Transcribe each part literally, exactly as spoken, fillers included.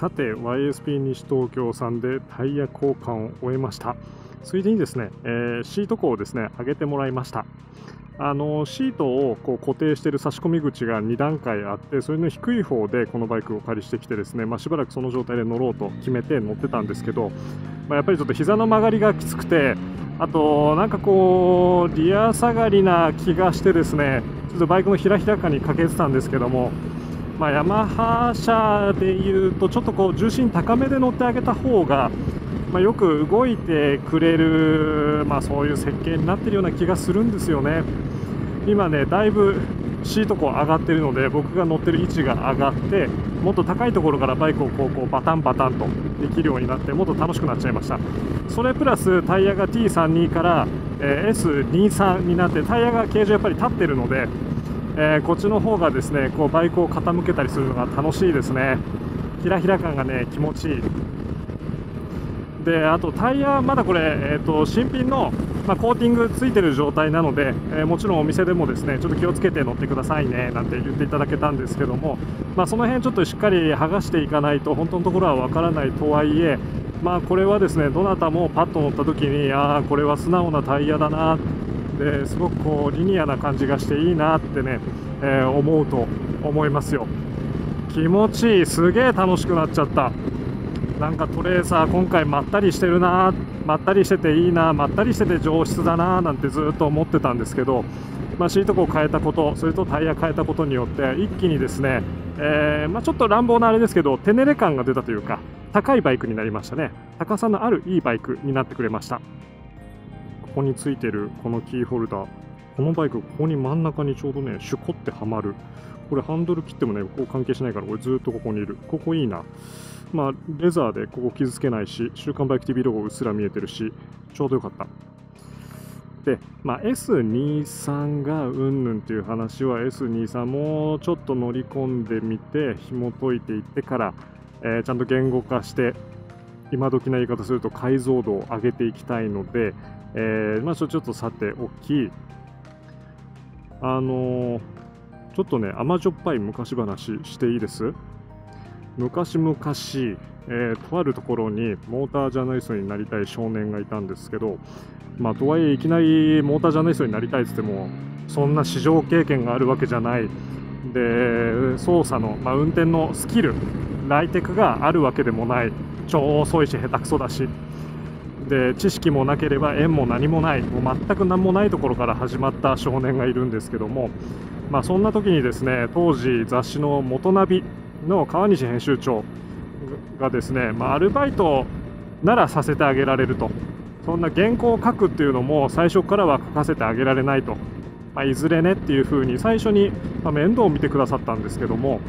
さて ワイエスピー 西東京さんでタイヤ交換を終えました。ついでにですね、えー、シート庫をですね上げてもらいました。あのシートをこう固定している差し込み口がにだんかいあって、それの低い方でこのバイクをお借りしてきてですね、まあ、しばらくその状態で乗ろうと決めて乗ってたんですけど、まあ、やっぱりちょっと膝の曲がりがきつくて、あとなんかこうリア下がりな気がしてですね、ちょっとバイクのひらひらかにかけてたんですけども、まあ、ヤマハ車でいうとちょっとこう重心高めで乗ってあげた方が、まあ、よく動いてくれる、まあ、そういう設計になっているような気がするんですよね。今ね、だいぶシートこう上がっているので、僕が乗ってる位置が上がって、もっと高いところからバイクをこうこうバタンバタンとできるようになって、もっと楽しくなっちゃいました。それプラスタイヤが ティーさんじゅうに から、えー、エスにじゅうさん になって、タイヤが形状やっぱり立っているので、えー、こっちの方がですねこうバイクを傾けたりするのが楽しいですね。ひらひら感がね気持ちいい。で、あとタイヤまだこれ、えー、と新品の、まあ、コーティングついてる状態なので、えー、もちろんお店でもですねちょっと気をつけて乗ってくださいねなんて言っていただけたんですけども、まあ、その辺ちょっとしっかり剥がしていかないと本当のところはわからないとはいえ、まあ、これはですねどなたもパッと乗った時に、ああこれは素直なタイヤだな、ですごくこうリニアな感じがしていいなってね、えー、思うと思いますよ。気持ちいい。すげえ楽しくなっちゃった。なんかトレーサー今回まったりしてるな、まったりしてていいな、まったりしてて上質だななんてずっと思ってたんですけど、まあ、シートを変えたこと、それとタイヤ変えたことによって一気にですね、えーまあ、ちょっと乱暴なあれですけど手練れ感が出たというか、高いバイクになりましたね。高さのあるいいバイクになってくれました。ここについてるこのキーホルダー、このバイクここに真ん中にちょうどねシュコってはまる。これハンドル切ってもねここ関係しないから、これずっとここにいる。ここいいな。まあ、レザーでここ傷つけないし、週刊バイク ティービー ロゴうっすら見えてるし、ちょうどよかった。で、まあ、エスにじゅうさん がうんぬんっていう話は エスにじゅうさん もちょっと乗り込んでみて紐解いていってから、えー、ちゃんと言語化して、今時な言い方すると解像度を上げていきたいので、えーまあ、ちょっとさておき、あのー、ちょっとね甘じょっぱい昔話していいです。昔々、えー、とあるところにモータージャーナリストになりたい少年がいたんですけど、まあ、とはいえいきなりモータージャーナリストになりたいって言ってもそんな試乗経験があるわけじゃないで、操作の、まあ、運転のスキル、ライテクがあるわけでもない、超遅いし下手くそだしで、知識もなければ縁も何もない、もう全く何もないところから始まった少年がいるんですけども、まあ、そんな時にですね当時雑誌の元ナビの川西編集長がですね、まあ、アルバイトならさせてあげられると、そんな原稿を書くっていうのも最初からは書かせてあげられないと、まあ、いずれねっていうふうに最初に面倒を見てくださったんですけども、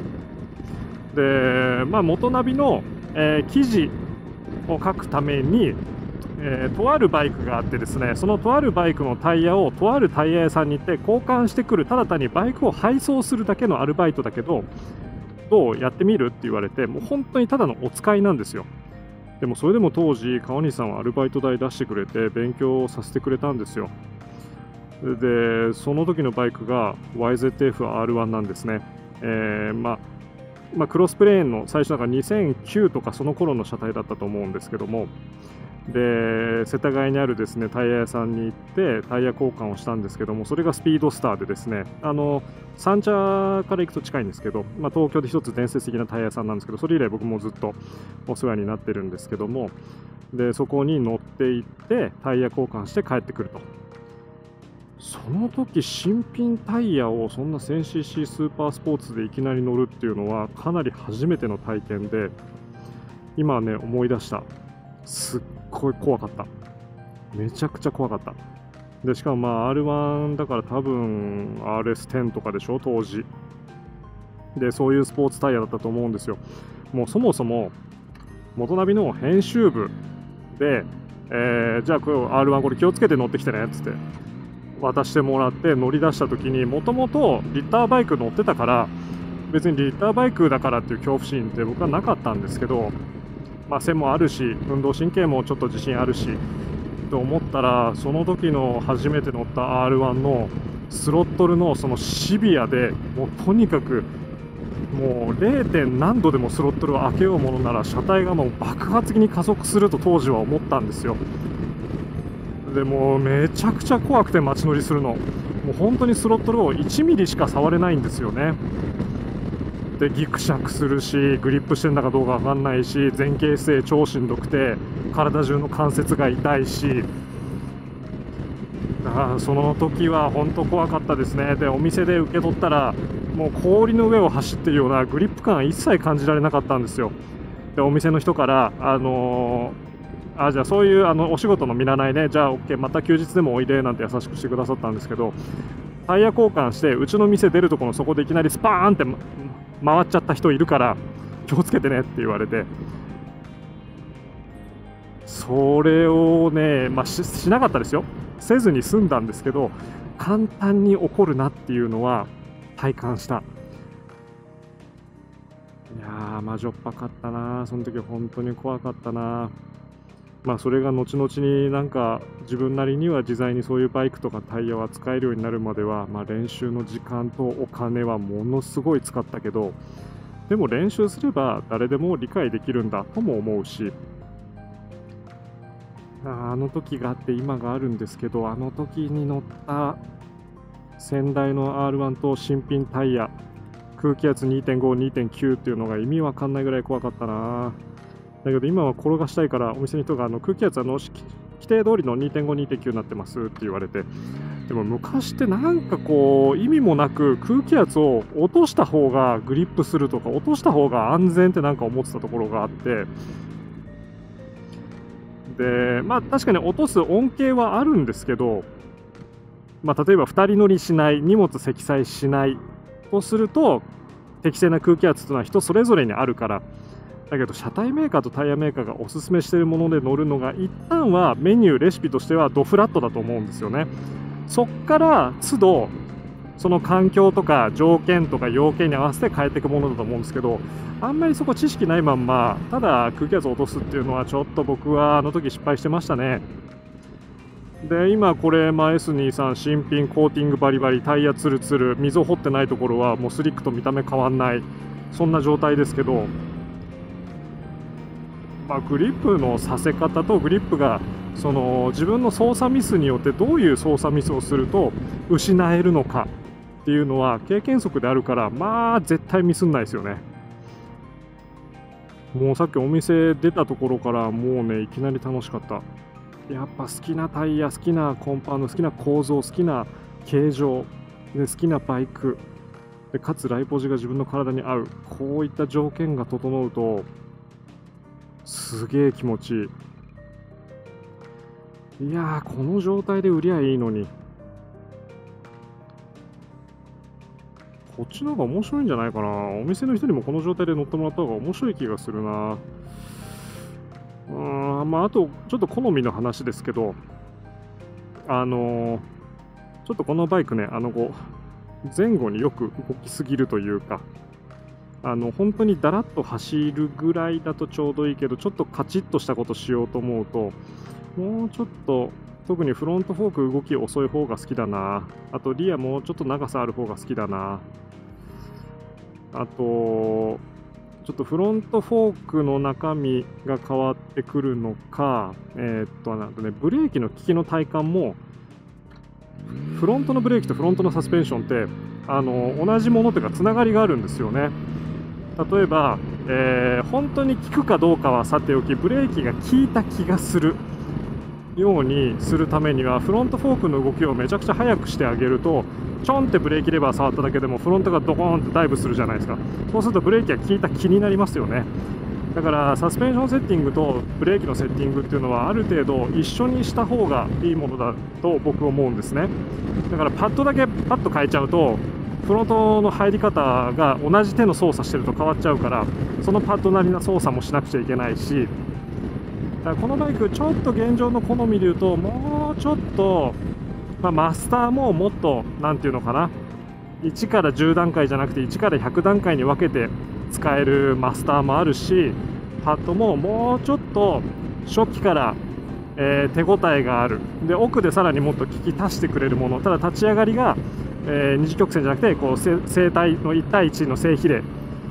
で、まあ、元ナビの、えー、記事を書くために、えー、とあるバイクがあってですね、そのとあるバイクのタイヤをとあるタイヤ屋さんに行って交換してくる、ただ単にバイクを配送するだけのアルバイトだけど、どうやってみるって言われて、もう本当にただのお使いなんですよ。でもそれでも当時川西さんはアルバイト代出してくれて勉強させてくれたんですよ。でその時のバイクが ワイゼットエフアールワン なんですね。えーまあまあ、クロスプレーンの最初なんかにせんきゅうとかその頃の車体だったと思うんですけども、で世田谷にあるですねタイヤ屋さんに行ってタイヤ交換をしたんですけども、それがスピードスターでですね、あの三茶から行くと近いんですけど、まあ、東京で一つ伝説的なタイヤ屋さんなんですけど、それ以来僕もずっとお世話になってるんですけども、でそこに乗って行ってタイヤ交換して帰ってくると。その時新品タイヤをそんな せんシーシー スーパースポーツでいきなり乗るっていうのはかなり初めての体験で、今ね思い出した。すっごい怖かった。めちゃくちゃ怖かった。でしかもまあ アールワン だから多分 アールエステン とかでしょ当時で、そういうスポーツタイヤだったと思うんですよ。もうそもそも元ナビの編集部で、えー、じゃあこれ アールワン これ気をつけて乗ってきてねっつって渡してもらって乗り出した時に、もともとリッターバイク乗ってたから、別にリッターバイクだからっていう恐怖心って僕はなかったんですけど、まあ、背もあるし運動神経もちょっと自信あるしと思ったら、その時の初めて乗った アールワン のスロットルのそのシビアで、もうとにかくもう れい. 点何度でもスロットルを開けようものなら車体がもう爆発的に加速すると当時は思ったんですよ。でもうめちゃくちゃ怖くて街乗りするの、もう本当にスロットルをいちミリしか触れないんですよね。でギクシャクするし、グリップしてるんだかどうか分かんないし、前傾姿勢超しんどくて体中の関節が痛いし、あその時は本当怖かったですね。でお店で受け取ったらもう氷の上を走っているようなグリップ感は一切感じられなかったんですよ。でお店の人からあのー、あじゃあそういうあのお仕事の見習いね、じゃあ OK また休日でもおいでなんて優しくしてくださったんですけど、タイヤ交換してうちの店出るところのそこでいきなりスパーンって回っちゃった人いるから気をつけてねって言われて、それをね、まあ、し, しなかったですよ、せずに済んだんですけど、簡単に起こるなっていうのは体感した。いやー魔女っぱかったな、その時本当に怖かったな。まあそれが後々になんか自分なりには自在にそういうバイクとかタイヤは使えるようになるまでは、まあ、練習の時間とお金はものすごい使ったけど、でも練習すれば誰でも理解できるんだとも思うし、あの時があって今があるんですけど、あの時に乗った先代の アールワン と新品タイヤ、空気圧 にてんご、にてんきゅう っていうのが意味わかんないぐらい怖かったな。だけど今は転がしたいから、お店の人があの空気圧あの規定通りの にてんご、にてんきゅう になってますって言われて、でも昔ってなんかこう意味もなく空気圧を落とした方がグリップするとか落とした方が安全ってなんか思ってたところがあって、でまあ確かに落とす恩恵はあるんですけど、まあ、例えばふたり乗りしない、荷物積載しないとすると適正な空気圧というのは人それぞれにあるから、だけど車体メーカーとタイヤメーカーがおすすめしているもので乗るのが一旦はメニューレシピとしてはドフラットだと思うんですよね。そっから都度その環境とか条件とか要件に合わせて変えていくものだと思うんですけど、あんまりそこ知識ないまんまただ空気圧を落とすっていうのはちょっと僕はあの時失敗してましたね。で今これ、まあ、エスにじゅうさん 新品コーティングバリバリ、タイヤツルツル、溝掘ってないところはもうスリックと見た目変わんない、そんな状態ですけど、まあ、グリップのさせ方とグリップがその自分の操作ミスによってどういう操作ミスをすると失えるのかっていうのは経験則であるから、まあ絶対ミスんないですよね。もうさっきお店出たところからもうねいきなり楽しかった。やっぱ好きなタイヤ、好きなコンパウンド、好きな構造、好きな形状で好きなバイクで、かつライポジが自分の体に合う、こういった条件が整うとすげえ気持ちいい。いやーこの状態で売りゃいいのに、こっちの方が面白いんじゃないかな。お店の人にもこの状態で乗ってもらった方が面白い気がするな。うーんまあ、あとちょっと好みの話ですけど、あのー、ちょっとこのバイクね、あのこう前後によく動きすぎるというか、あの本当にだらっと走るぐらいだとちょうどいいけど、ちょっとカチッとしたことしようと思うともうちょっと、特にフロントフォーク動き遅い方が好きだな。あとリアもうちょっと長さある方が好きだな。あとちょっとフロントフォークの中身が変わってくるのか、えー、っとなんとね、ブレーキの利きの体感も、フロントのブレーキとフロントのサスペンションってあの同じものというかつながりがあるんですよね。例えば、えー、本当に効くかどうかはさておき、ブレーキが効いた気がするようにするためにはフロントフォークの動きをめちゃくちゃ速くしてあげると、ちょんってブレーキレバー触っただけでもフロントがドコーンってダイブするじゃないですか。そうするとブレーキが効いた気になりますよね。だからサスペンションセッティングとブレーキのセッティングっていうのはある程度一緒にした方がいいものだと僕は思うんですね。だからパッドだけパッと変えちゃうとフロントの入り方が同じ手の操作してると変わっちゃうから、そのパッドなりな操作もしなくちゃいけないし、だからこのバイクちょっと現状の好みで言うと、もうちょっと、まあ、マスターももっとなんていうのかな、いちからじゅう段階じゃなくていちからひゃく段階に分けて使えるマスターもあるし、パッドももうちょっと初期から、えー、手応えがある、で奥でさらにもっと効き足してくれるもの、ただ立ち上がりが、えー、二次曲線じゃなくてこう正対のいち対いちの正比例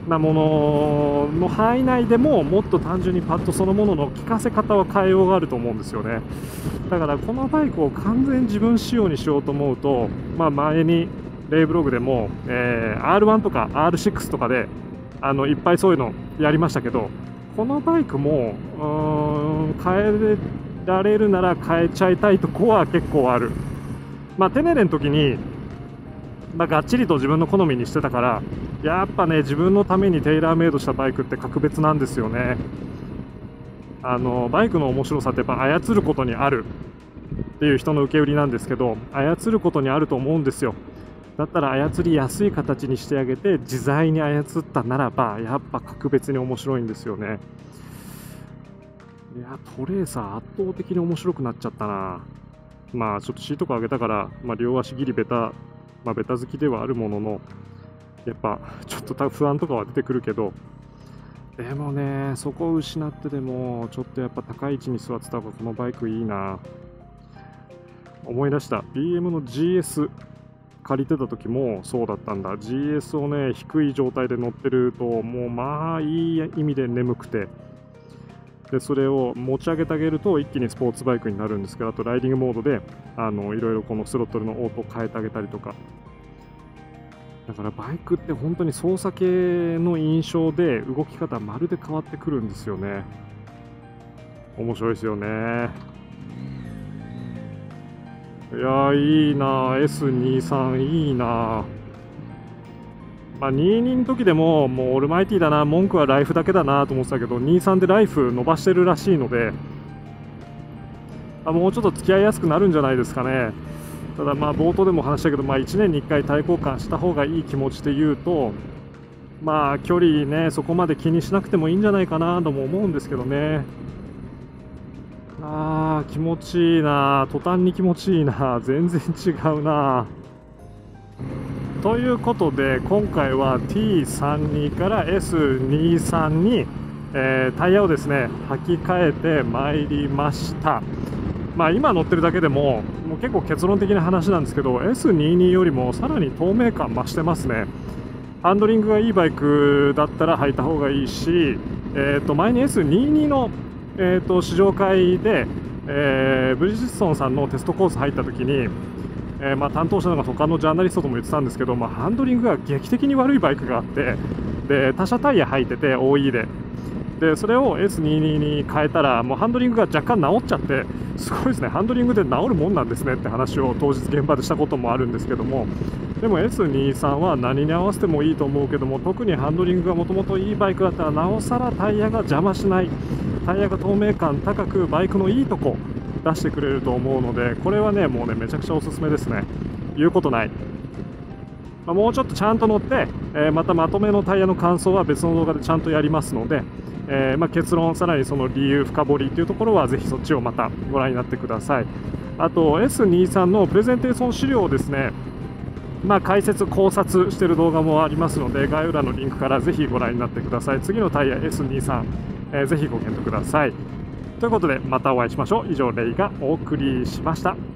なものの範囲内でももっと単純にパッドそのものの効かせ方は変えようがあると思うんですよね。だからこのバイクを完全に自分仕様にしようと思うと、まあ、前にレイブログでも、えー、アールワン とか アールシックス とかであのいっぱいそういうのやりましたけど、このバイクもうーん変えられるなら変えちゃいたいとこは結構ある。まあ、テネレの時に、まあ、がっちりと自分の好みにしてたから、やっぱね自分のためにテイラーメイドしたバイクって格別なんですよね。あのバイクの面白さってやっぱ操ることにあるっていう人の受け売りなんですけど、操ることにあると思うんですよ。だったら操りやすい形にしてあげて自在に操ったならばやっぱ格別に面白いんですよね。いやトレーサー圧倒的に面白くなっちゃったな。まあちょっとシートカー上げたから、まあ、両足ギリベタ、まあ、ベタ好きではあるものの、やっぱちょっと不安とかは出てくるけど、でもねそこを失ってでもちょっとやっぱ高い位置に座ってた方がこのバイクいいな。思い出した ビーエム の ジーエス 借りてた時もそうだったんだ。 ジーエス をね低い状態で乗ってるともうまあいい意味で眠くて、でそれを持ち上げてあげると一気にスポーツバイクになるんですけど、あとライディングモードであのいろいろこのスロットルのオートを変えてあげたりとか。だからバイクって本当に操作系の印象で動き方まるで変わってくるんですよね。面白いですよね。いやーいいな エスにじゅうさん いいな。まあ、にじゅうにの時でももうオールマイティーだな、文句はライフだけだなと思ってたけど、にじゅうさんでライフ伸ばしてるらしいので、あもうちょっと付き合いやすくなるんじゃないですかね。ただまあ冒頭でも話したけど、まあ、いちねんにいっかい対抗換した方がいい気持ちで言うと、まあ距離ねそこまで気にしなくてもいいんじゃないかなとも思うんですけどね。あー気持ちいいな、途端に気持ちいいな、全然違うな。ということで今回は ティーさんじゅうに から エスにじゅうさん に、えータイヤをですね履き替えてまいりました。まあ今乗ってるだけでももう結構結論的な話なんですけど エスにじゅうに よりもさらに透明感増してますね。ハンドリングがいいバイクだったら履いた方がいいし、えー、と前に エスにじゅうに の、えー、と試乗会で、えーブリヂストンさんのテストコース入った時に、えーまあ、担当者の他のジャーナリストとも言ってたんですけど、まあ、ハンドリングが劇的に悪いバイクがあって、で他社タイヤ履いてて オーイー ででそれを エスにじゅうに に変えたらもうハンドリングが若干治っちゃって、すごいですね、ハンドリングで治るもんなんですねって話を当日現場でしたこともあるんですけども、でも エスにじゅうさん は何に合わせてもいいと思うけども、特にハンドリングがもともといいバイクだったらなおさらタイヤが邪魔しない、タイヤが透明感高くバイクのいいとこ出してくれると思うので、これはねもうねめちゃくちゃおすすめですね。言うことない。まあ、もうちょっとちゃんと乗って、えーまたまとめのタイヤの感想は別の動画でちゃんとやりますので、えーまあ、結論さらにその理由深掘りというところはぜひそっちをまたご覧になってください。あと エスにじゅうさん のプレゼンテーション資料をですね、まあ、解説考察している動画もありますので概要欄のリンクからぜひご覧になってください。次のタイヤ エスにじゅうさん、えー、ぜひご検討ください。ということでまたお会いしましょう。以上レイがお送りしました。